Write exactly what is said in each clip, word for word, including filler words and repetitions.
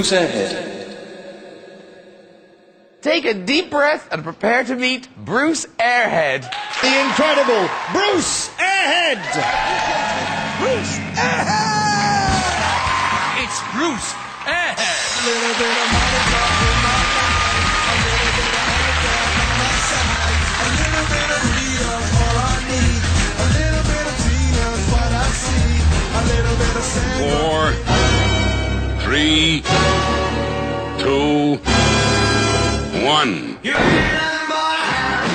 Bruce Airhead. Take a deep breath and prepare to meet Bruce Airhead. The incredible Bruce Airhead! Bruce Airhead! It's Bruce Airhead! A little bit of money talking my life. A little bit of money down on my side. A little bit of freedom, all I need. A little bit of Tina's what I see. A little bit of Sandra. Four, three, two, one. You're in my house.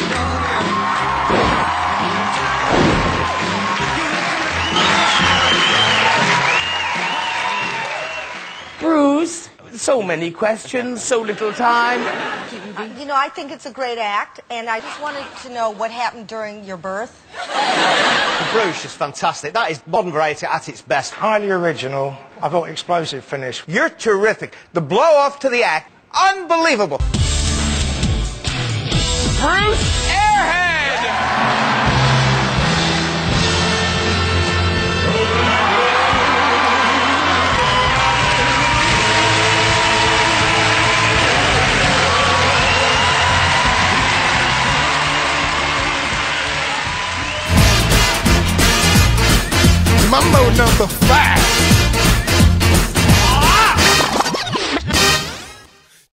Bruce, so many questions, so little time. Uh, you know, I think it's a great act, and I just wanted to know what happened during your birth. The Bruce is fantastic. That is modern variety at its best. Highly original. I thought explosive finish. You're terrific. The blow-off to the act, unbelievable. Bruce Airhead! Mambo number five.